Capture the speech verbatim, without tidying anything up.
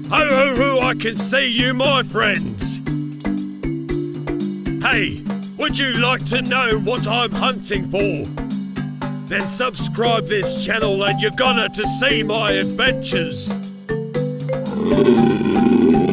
Ho ho ho, I can see you, my friends. Hey, would you like to know what I'm hunting for? Then subscribe this channel and you're gonna to see my adventures.